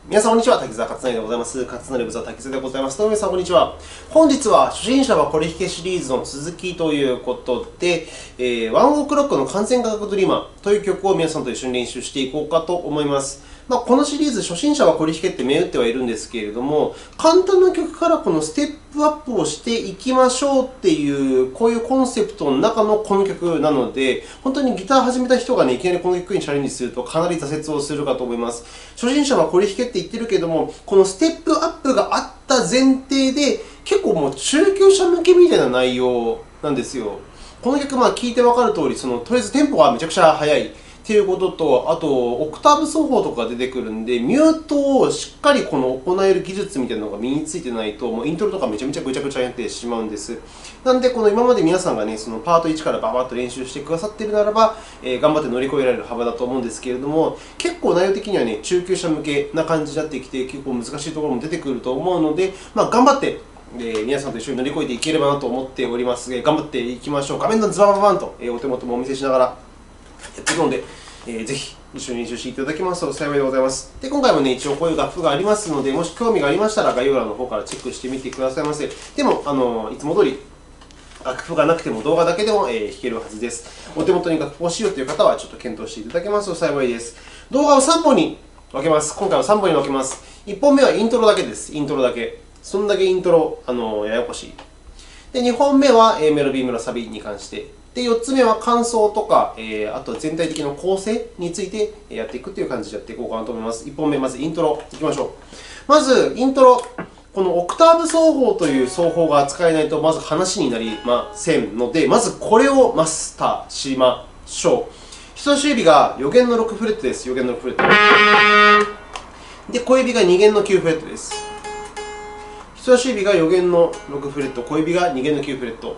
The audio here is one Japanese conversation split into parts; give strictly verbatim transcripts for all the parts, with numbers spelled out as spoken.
皆さん、こんにちは。滝沢勝成でございます。勝成ブザ滝沢でございます。どうも皆さん、こんにちは。本日は、初心者はこれ弾けシリーズの続きということで、えー、ワンオクロックの完全価格ドリーマーという曲を皆さんと一緒に練習していこうかと思います。まあ、このシリーズ、初心者はこれ弾けって銘打ってはいるんですけれども、簡単な曲からこのステップアップをしていきましょうっていう、こういうコンセプトの中のこの曲なので、本当にギター始めた人がね、いきなりこの曲にチャレンジするとかなり挫折をするかと思います。初心者はこれ弾けって言ってるけども、このステップアップがあった前提で、結構もう中級者向けみたいな内容なんですよ。この曲、まあ聴いてわかる通り、そのとりあえずテンポがめちゃくちゃ速い。っていうことと、あと、オクターブ奏法とか出てくるんで、ミュートをしっかりこの行える技術みたいなのが身についてないと、もうイントロとかめちゃめちゃぐちゃぐちゃになってしまうんです。なんで、この今まで皆さんがね、そのパートいちからババッと練習してくださっているならば、えー、頑張って乗り越えられる幅だと思うんですけれども、結構内容的にはね、中級者向けな感じになってきて、結構難しいところも出てくると思うので、まあ、頑張って、えー、皆さんと一緒に乗り越えていければなと思っております。えー、頑張っていきましょう。画面のズバババンと、えー、お手元もお見せしながらやっていくので、えー、ぜひ一緒に練習していただけますと幸いでございます。で、今回もね、一応こういう楽譜がありますので、もし興味がありましたら、概要欄の方からチェックしてみてくださいませ。でも、あのいつも通り、楽譜がなくても動画だけでも、えー、弾けるはずです。お手元に楽譜を欲しいよという方は、ちょっと検討していただけますと幸いです。動画をさんぼんに分けます。今回はさんぼんに分けます。いっぽんめはイントロだけです。イントロだけ。そんだけイントロ、あのややこしい。で、にほんめは A メロ、B メロ、サビに関して。で、よっつめは感想とか、えー、あと全体的な構成についてやっていくという感じでやっていこうかなと思います。いっぽんめ、まずイントロいきましょう。まず、イントロ。このオクターブ奏法という奏法が使えないと、まず話になりませんので、まずこれをマスターしましょう。人差し指がよ弦のろくフレットです。よ弦のろくフレット。で、小指がに弦のきゅうフレットです。人差し指がよ弦のろくフレット、小指がに弦のきゅうフレット。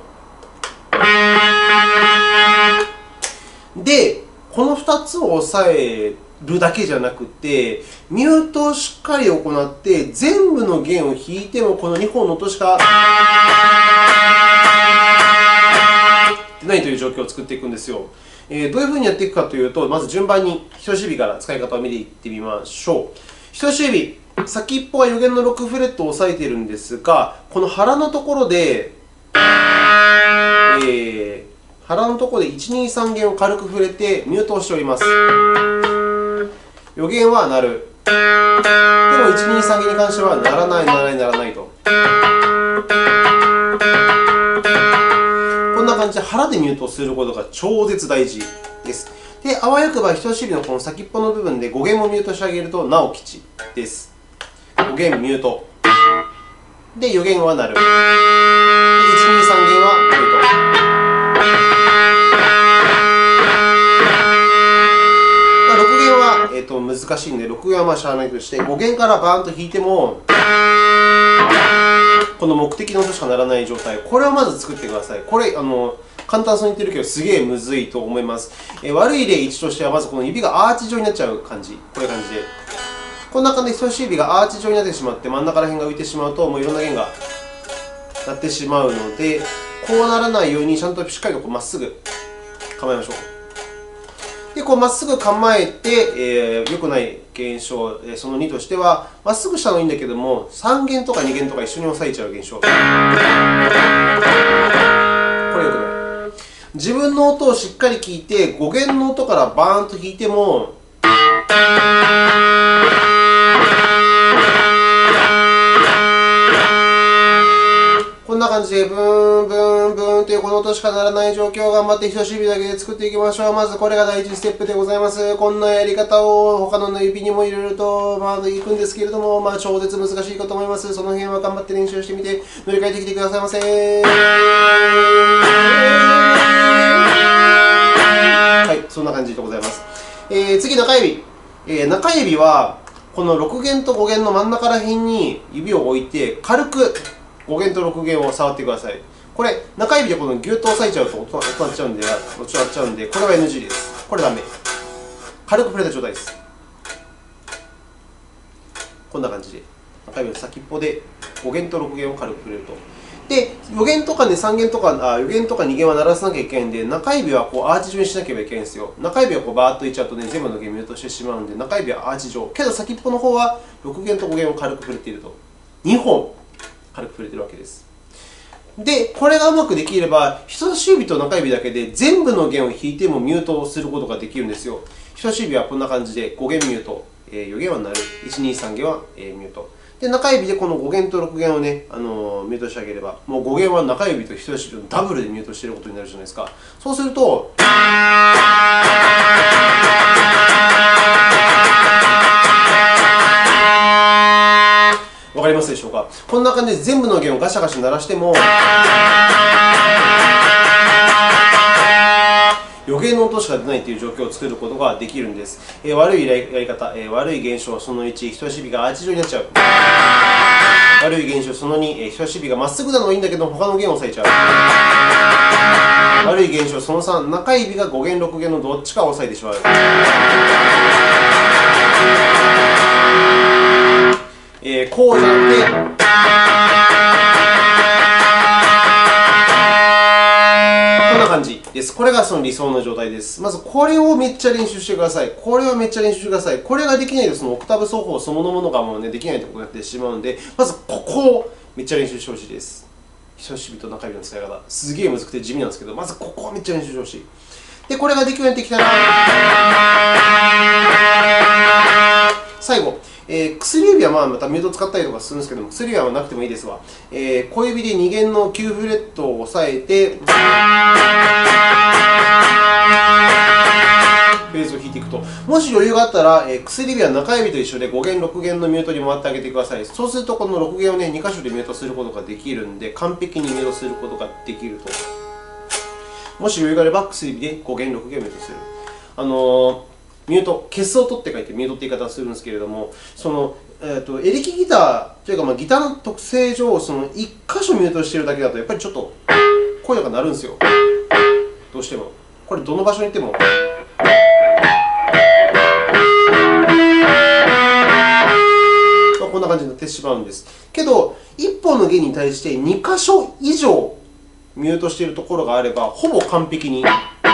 で、このふたつを押さえるだけじゃなくて、ミュートをしっかり行って、全部の弦を弾いてもこのにほんの音しか出ないという状況を作っていくんですよ。えー、どういうふうにやっていくかというと、まず順番に人差し指から使い方を見ていってみましょう。人差し指、先っぽがよ弦のろくフレットを押さえているんですが、この腹のところで、えー腹のところでいち、に、さん弦を軽く触れてミュートをしております。よ弦は鳴る。でもいち、に、さん弦に関しては鳴らない、鳴らない、鳴らないと。こんな感じで腹でミュートをすることが超絶大事です。で、あわよくば人差し指のこの先っぽの部分でご弦もミュートしてあげるとなお吉です。ご弦ミュート。で、よ弦は鳴る。で、いち、に、さん弦はミュート。えー、と難しいので、ろく弦はまあしゃあないとして、ご弦からバーンと弾いても、この目的の音しか鳴らない状態、これをまず作ってください。これ、あの簡単そうに言ってるけど、すげえむずいと思います。えー、悪い例いちとしては、まずこの指がアーチ状になっちゃう感じ、こういう感じで。こんな感じで人差し指がアーチ状になってしまって、真ん中ら辺が浮いてしまうと、もういろんな弦が鳴ってしまうので、こうならないように、ちゃんとしっかりとまっすぐ構えましょう。で、こうまっすぐ構えて、えー、良くない現象、そのにとしては、まっすぐしたのいいんだけども、さん弦とかに弦とか一緒に押さえちゃう現象。これ良くない。自分の音をしっかり聞いて、ご弦の音からバーンと弾いても、こんな感じで、ブーン、ブーン、ブーンというこの音しか鳴らない状況を頑張って人差し指だけで作っていきましょう。まずこれが第一ステップでございます。こんなやり方を他の指にもいろいろとまあいくんですけれども、まあ、超絶難しいかと思います。その辺は頑張って練習してみて、乗り換えてきてくださいませ。はい、そんな感じでございます。えー、次、中指。えー、中指は、このろく弦とご弦の真ん中ら辺に指を置いて、軽くご弦とろく弦を触ってください。これ、中指でこのギュッと押さえちゃうと音が鳴っちゃうんで、音が鳴っちゃうんで、これは エヌジー です。これダメ。軽く触れた状態です。こんな感じで、中指の先っぽでご弦とろく弦を軽く触れると。 で、よ弦とかね、さん弦とか、あよ弦とかに弦は鳴らさなきゃいけないんで、中指はこうアーチ状にしなければいけないんですよ。中指はこうバーッといっちゃうとね、全部の弦ミュートしてしまうので、中指はアーチ状。けど先っぽの方はろく弦とご弦を軽く触れていると。にほん軽く触れているわけです。で、これがうまくできれば、人差し指と中指だけで全部の弦を弾いてもミュートをすることができるんですよ。人差し指はこんな感じでご弦ミュート、よ弦は鳴る、いち、に、さん弦はミュート。で、中指でこのご弦とろく弦をね、あのミュートしてあげれば、もうご弦は中指と人差し指のダブルでミュートしていることになるじゃないですか。そうすると、わかりますでしょうか。こんな感じで全部の弦をガシャガシャ鳴らしても、よ弦の音しか出ないという状況を作ることができるんです。えー、悪いやり方、えー、悪い現象そのいち、人差し指がアーチ状になっちゃう。悪い現象そのに、えー、人差し指がまっすぐなのはいいんだけど、他の弦を押さえちゃう。悪い現象そのさん、中指がご弦、ろく弦のどっちかを押さえてしまう。えー、こうじゃなくて、こんな感じです。これがその理想の状態です。まず、これをめっちゃ練習してください。これをめっちゃ練習してください。これができないと、そのオクターブ奏法そのものがもう、ね、できないということになってしまうので、まずここをめっちゃ練習してほしいです。人差し指と中指の使い方。すげえ難くて地味なんですけど、まずここをめっちゃ練習してほしい。で、これができるようになってきたら、最後。えー、薬指はまあまたミュートを使ったりとかするんですけども、薬指はなくてもいいですわ。えー、小指でに弦のきゅうフレットを押さえて、フレーズを弾いていくと。もし余裕があったら、えー、薬指は中指と一緒でご弦、ろく弦のミュートに回ってあげてください。そうすると、このろく弦を、ね、に箇所でミュートすることができるので、完璧にミュートすることができると。もし余裕があれば、薬指でご弦、ろく弦をミュートする。あのーミュート、ケスを取って書いてミュートって言い方をするんですけれども、そのえー、とエレキギターというか、まあ、ギターの特性上、そのいっ箇所ミュートしているだけだと、やっぱりちょっと声が鳴るんですよ。どうしても。これ、どの場所に行っても。まあ、こんな感じになってしまうんです。けど、いっぽんの弦に対してに箇所以上ミュートしているところがあれば、ほぼ完璧に。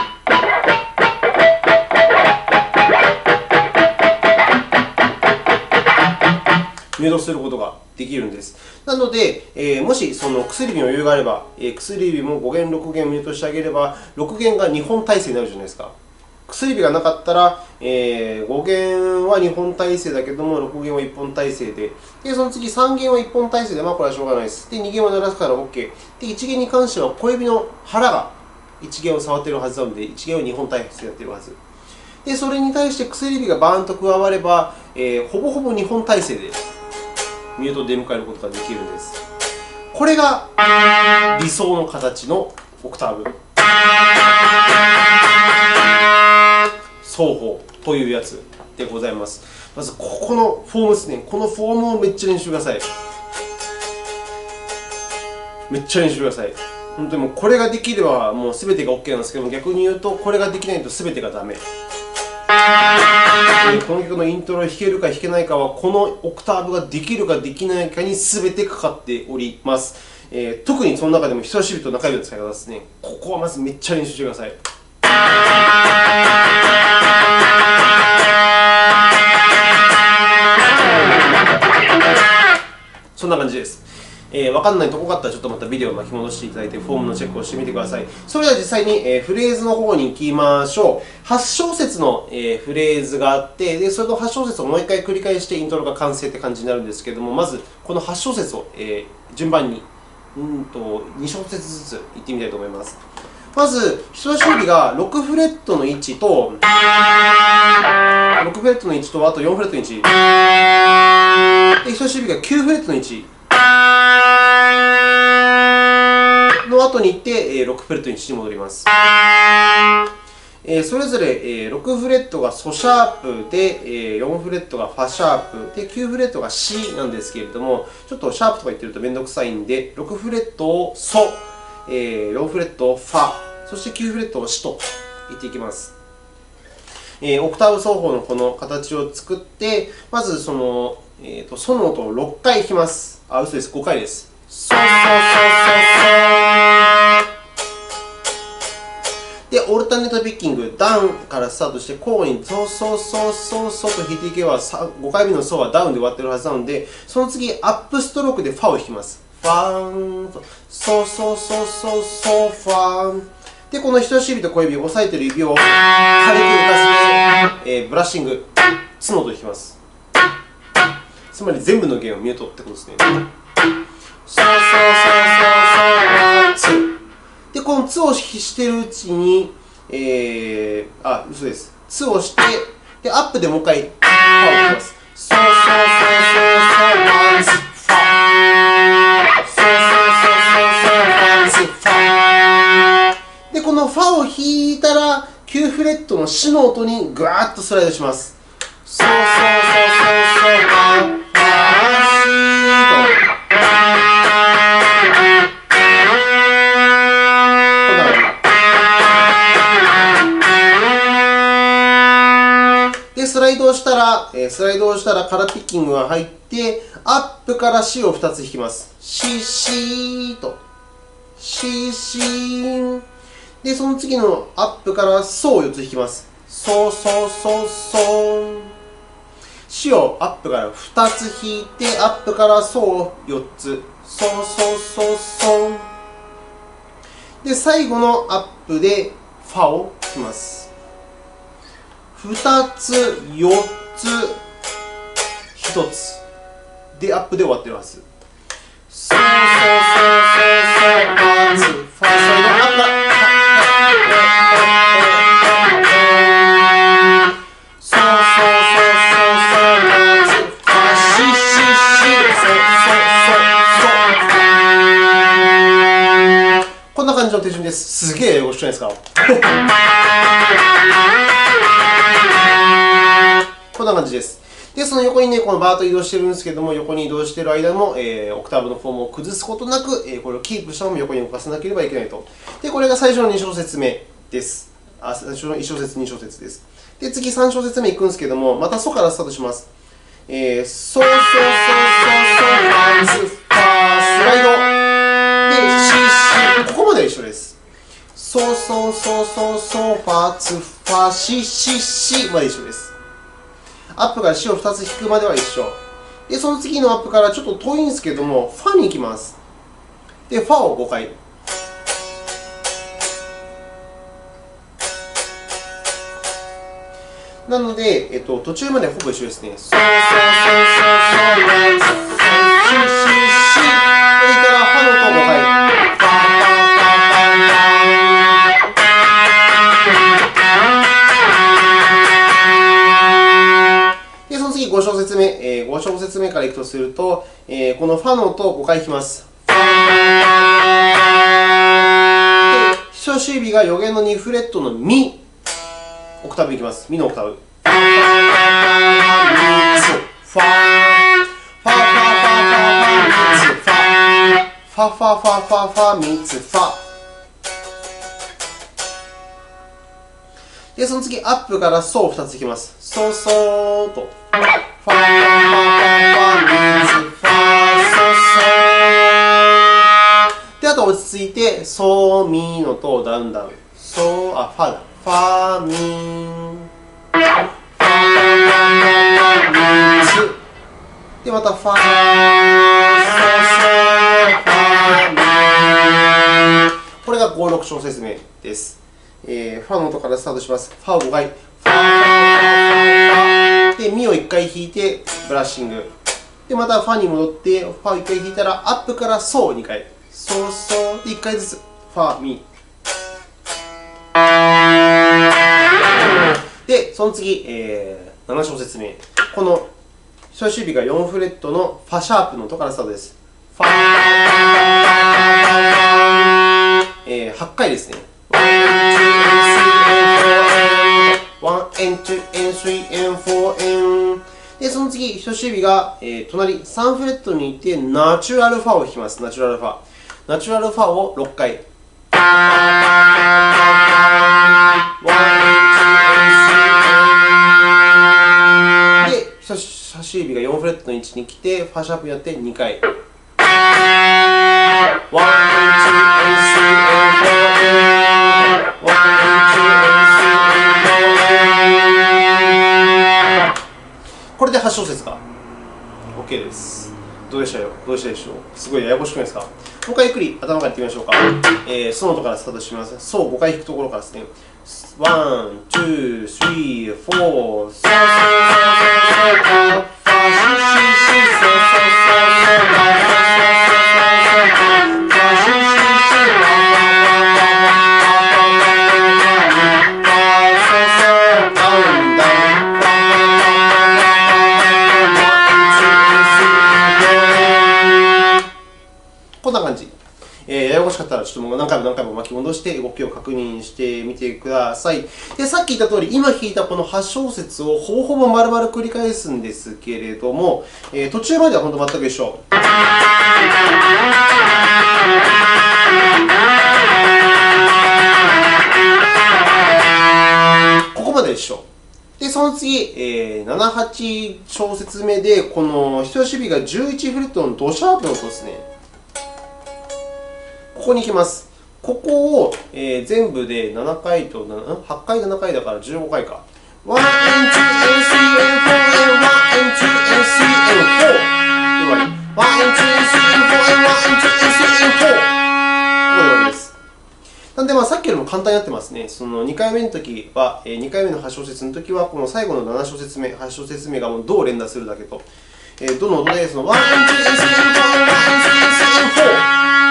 ミュートすることができるんです。なので、えー、もしその薬指に余裕があれば、えー、薬指もご弦、ろく弦をミュートしてあげれば、ろく弦がにほん体制になるじゃないですか。薬指がなかったら、えー、ご弦はにほん体制だけども、ろく弦はいっぽん体制で、でその次さん弦はいっぽん体制で、まあこれはしょうがないです。で、に弦は鳴らすから OK。で、いち弦に関しては小指の腹がいち弦を触っているはずなので、いち弦はにほん体制でやっているはず。で、それに対して薬指がバーンと加われば、えー、ほぼほぼにほん体制でミュートを出迎えることができるんです。これが理想の形のオクターブ奏法というやつでございます。まず、ここのフォームですね。このフォームをめっちゃ練習してください。めっちゃ練習してください。本当にもうこれができればもう全てが OK なんですけども、逆に言うと、これができないと全てがダメ。この曲のイントロを弾けるか弾けないかは、このオクターブができるかできないかに全てかかっております。えー、特にその中でも人差し指と中指の使い方ですね。ここはまずめっちゃ練習してください。そんな感じです。えー、分かんないとこがあったら、ちょっとまたビデオを巻き戻していただいて、フォームのチェックをしてみてください。それでは実際に、えー、フレーズの方に行きましょう。はち小節の、えー、フレーズがあって、でそれとはち小節をもういっかい繰り返してイントロが完成って感じになるんですけれども、まずこのはち小節を、えー、順番にうんとに小節ずついってみたいと思います。まず、人差し指がろくフレットの位置と、ろくフレットの位置と、あとよんフレットの位置。で、人差し指がきゅうフレットの位置の後に行って、ろくフレットの位置に戻ります。それぞれろくフレットがソシャープで、よんフレットがファシャープで、きゅうフレットがシなんですけれども、ちょっとシャープとか言ってるとめんどくさいんで、ろくフレットをソ、よんフレットをファ、そしてきゅうフレットをシと言っていきます。オクターブ奏法のこの形を作って、まずその、えー、とソの音をろっかい弾きます。あ、嘘です。ごかいです。 ソソソソソ。で、オルタネートピッキング、ダウンからスタートして、交互にソソソソソと弾いていけば、ごかいめのソはダウンで終わってるはずなので、その次、アップストロークでファを弾きます。ファーンと、ソソソソソファーン。で、この人差し指と小指を押さえている指を軽く浮かせて、えー、ブラッシング、ツの音で弾きます。つまり全部の弦をミュートってことですね。ソソソソソソツ。で、このツをしているうちに、えー、あ、嘘です。ツをして、で、アップでもう一回、ファを弾きます。ソソソソソワンツ、ファ。ソソソソソワンツ、ファ。で、このファを弾いたら、きゅうフレットのシの音にぐわーっとスライドします。ソソソソソワン、ファ、シーと。で、スライドをしたら、スライドをしたらカラーピッキングが入って、アップからシをふたつ弾きます。シ、シーと。シ、シー。で、その次のアップからソをよっつ弾きます。ソ、ソ、ソ、ソ。シをアップからふたつ弾いて、アップからソをよっつ。ソ、ソ、ソ、ソ。で、最後のアップでファを弾きます。ふたつ、よっつ、ひとつ。で、アップで終わってるはず。ソ、ソ、ソ、ソ、ソ、ワンツ、ファ、それのアップが。ソ、ソ、ソ、ソ、ソ、ワンツ、ファ、シ、シ、シ、ソ、ソ、ソ。こんな感じの手順です。すげえ英語してないですか？こんな感じです。で、その横にね、このバーッと移動してるんですけども、横に移動している間も、えー、オクターブのフォームを崩すことなく、えー、これをキープしたまま横に動かさなければいけないと。で、これが最初のに小節目です。あ、最初のいち小節、に小節です。で、次さん小節目いくんですけども、またソからスタートします。えー、ソ、ソ、ソ、ソ、ソ、ワンツ、ファー、スライド。で、シ、シ、ここまでは一緒です。ソ、ソ、ソ、ソ、ソ、ファ、ツ、ファ、シ、シ、シまで一緒です。アップからシをふたつ弾くまでは一緒。で、その次のアップからちょっと遠いんですけども、ファに行きます。で、ファをごかい。なので、えっと、途中までほぼ一緒ですね。ソ、ソ、ソ、ソ、ソ、ワンツ、シ、シ、シ。それからファの音をごかい。ご小節目、えー、ご小節目からいくとすると、えー、このファの音をごかい弾きます。で、人差し指が余弦のにフレットのミ、オクターブいきます。ミのオクターブ。ファ、ファ、ファ、ファ、ファ、ファ、ファ、ファ、ファ、ファ、ファ、ファ、ファ、ファ、ファ、ファ、みつ、ファ。で、その次、アップからソをふたつ弾きます。ソ、ソーと。ファ、ファ、ファ、ファ、ファ、ミツ、ファ、ソ、ソ。で、あと落ち着いて、ソ、ミのとダウンダウン。ソ、あ、ファだ。ファ、ミン。ファ、ファ、ファ、ミツ。で、またファ、ソ、ソ、ファ、ミン。これがご、ろく小節目です。えー、ファの音からスタートします。ファをごかい。ファ、ファ、ファ、ファ。で、ミをいっかい弾いて、ブラッシング。で、またファに戻って、ファをいっかい弾いたら、アップからソをにかい。ソ、ソ。で、いっかいずつ。ファ、ミ。で、その次、えー、なな小節目。この人差し指がよんフレットのファシャープの音からスタートです。ファ、えー、はちかいですね。ワン、エヌ、ツー、エヌ、スリー、エヌ、フォー、エヌ。で、その次、人差し指が、えー、隣さんフレットにいて、ナチュラルファを弾きます。ナチュラルファ。ナチュラルファをろっかい。で、人差し指がよんフレットの位置に来て、ファシャープやってにかい。 ワン、ツー、スリー、フォー、ワン、ツー、スリー、フォー。これではち小節か。OK です。どうでしたよどうでしたでしょうすごいややこしくないですか。もう一回ゆっくり頭からやってみましょうか。えー、ソの音からスタートします。ソをごかい弾くところからですね。ワン、ツー、スリー、フォー、ソ、ソ、ソ、ソ、ソ、ソ、ファ、シ、シ、シ、ソ、ソ、ソ、ソ、ラ、こんな感じ。えー、ややこしかったら、ちょっともう何回も何回も巻き戻して、動きを確認してみてください。で、さっき言った通り、今弾いたこのはち小節をほぼほぼ丸々繰り返すんですけれども、えー、途中までは本当全く一緒。ここまで一緒。で、その次、えー、なな、はち小節目で、この人差し指がじゅういちフレットのドシャープの音ですね。ここに行きます。ここを、えー、全部でななかいとはちかい、ななかいだからじゅうごかいか。ワン、ツー、スリー、フォー、ワン、ツー、スリー、フォー。で終わり。ワン、ツー、スリー、フォー、ワン、ツー、スリー、フォー。ここで終わりです。なんで、まあ、さっきよりも簡単になってますね。そのにかいめのときは、にかいめのはち小節のときは、この最後のなな小節目、はち小節目がもうどう連打するだけと。えー、どの音で、そのワン、ツー、スリー、フォー、ワン、ツー、スリー、フォー。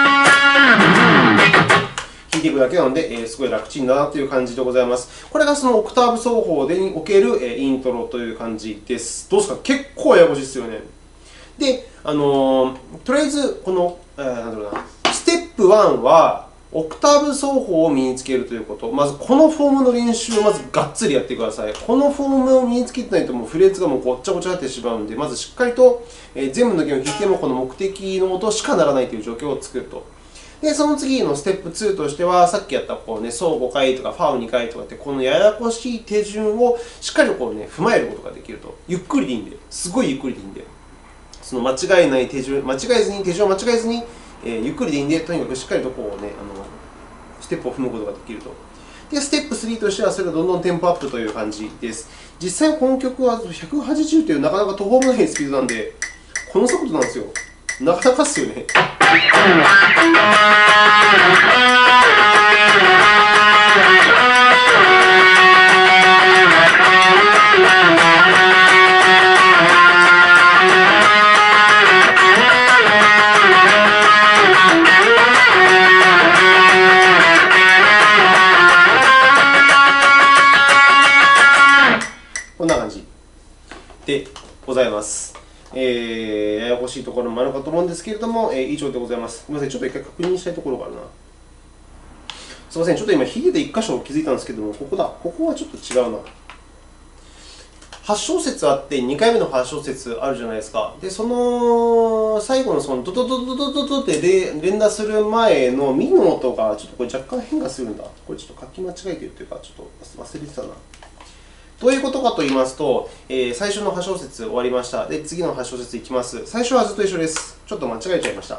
弾いていくだけなので、えー、すごい楽ちんだなという感じでございます。これがそのオクターブ奏法でにおける、えー、イントロという感じです。どうですか結構ややこしいですよね。で、あのー、とりあえず、この、えー、なんだろうな、ステップワンは、オクターブ奏法を身につけるということ。まず、このフォームの練習をまずがっつりやってください。このフォームを身につけてないと、もうフレーズがもうごっちゃごちゃになってしまうので、まずしっかりと、えー、全部の弦を弾いても、この目的の音しかならないという状況を作ると。で、その次のステップツーとしては、さっきやったこう、ね、ソごかいとかファをにかいとかって、このややこしい手順をしっかりこう、ね、踏まえることができると。ゆっくりでいいんで、すごいゆっくりでいいんで、その間違えない手順、間違えずに、手順を間違えずに、えー、ゆっくりでいいんで、とにかくしっかりとこう、ね、あのステップを踏むことができると。で、ステップスリーとしては、それがどんどんテンポアップという感じです。実際、この曲はひゃくはちじゅうというなかなか途方もないスピードなんで、この速度なんですよ。なかなかっすよね。こんな感じでございます。えー、ややこしいところもあるかと思うんですけれども、えー、以上でございます。すみません、ちょっと一回確認したいところがあるな。すみません、ちょっと今、ヒゲでいっ箇所気づいたんですけども、ここだ。ここはちょっと違うな。はち小節あって、にかいめのはち小節あるじゃないですか。で、その最後のそのドドドドドドドって連打する前のミの音がちょっとこれ若干変化するんだ。これちょっと書き間違えてるというか、ちょっと忘れてたな。どういうことかと言いますと、えー、最初のはち小節終わりました。で、次のはち小節いきます。最初はずっと一緒です。ちょっと間違えちゃいました。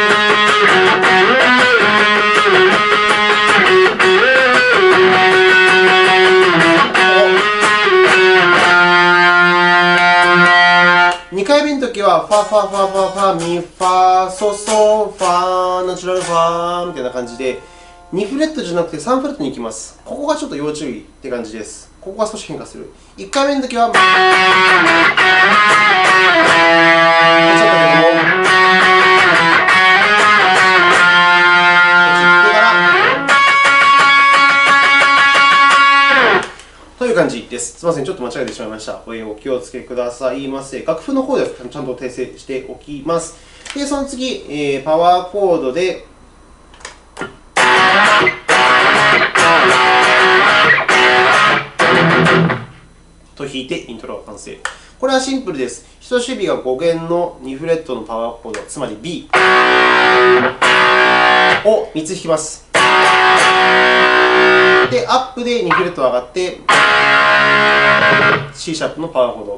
にかいめのときは、ファファファファファ、ミ、ファ、ソ、ソ、ファ、ナチュラルファみたいな感じで、にフレットじゃなくてさんフレットに行きます。ここがちょっと要注意って感じです。ここが少し変化する。いっかいめのときは、という感じです。すみません、ちょっと間違えてしまいました。お気をつけくださいませ。楽譜の方ではちゃんと訂正しておきます。で、その次、えー、パワーコードで、と弾いてイントロが完成。これはシンプルです。人差し指がご弦のにフレットのパワーコード、つまり B をみっつ弾きます。で、アップでにフレット上がって、C シャープのパワーコード。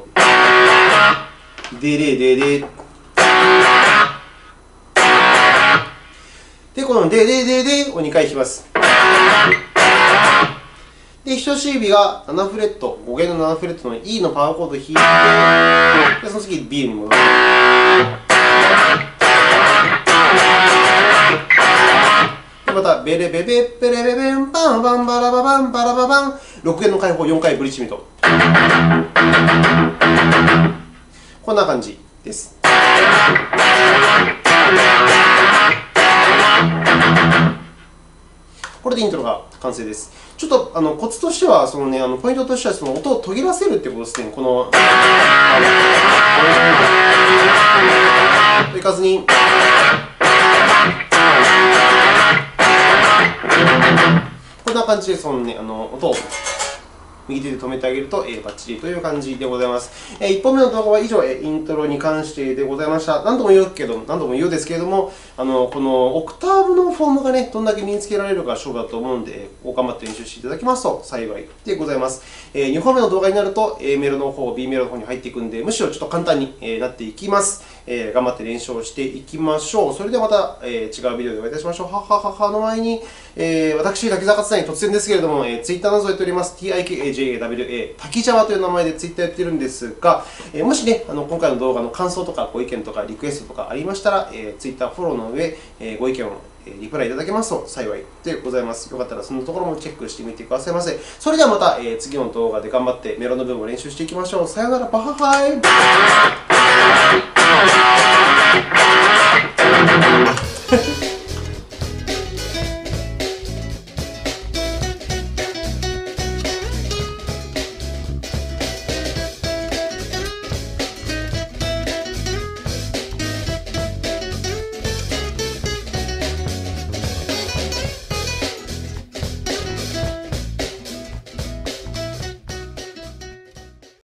でででで。 で、このででででをにかい弾きます。で、人差し指がななフレット、ご弦のななフレットの E のパワーコードを弾いて、でその次 B に戻る。で、また、ベレベベッベレベベンパンバンバラババンバラババン、ろく弦の開放よんかいブリッジミット。こんな感じです。これでイントロが完成です。ちょっとあのコツとしては、そのね、あのポイントとしてはその音を途切らせるということですね。このいかずに、こんな感じでその、ね、あの音を右手で止めてあげると、えー、バッチリという感じでございます。えー、いっぽんめの動画は以上、えー、イントロに関してでございました。何度も言うけど、何度も言うですけれども、あのこのオクターブのフォームがね、どんだけ身につけられるか勝負だと思うので、頑張って練習していただきますと幸いでございます。えー、にほんめの動画になると、A メロの方、B メロの方に入っていくんで、むしろちょっと簡単に、えー、なっていきます。えー、頑張って練習をしていきましょう。それではまた、えー、違うビデオでお会いいたしましょう。ははははの前に、えー、私、滝沢勝成に突然ですけれども、えー、Twitter などやっております。ティーアイケーエージェーエーダブリューエー、滝沢という名前で Twitter やってるんですが、えー、もしね、あの今回の動画の感想とかご意見とかリクエストとかありましたら、えー、Twitter フォローの上、えー、ご意見をリプライいただけますと幸いでございます。よかったらそのところもチェックしてみてくださいませ。それではまた、えー、次の動画で頑張ってメロの部分を練習していきましょう。さよなら、バハハイ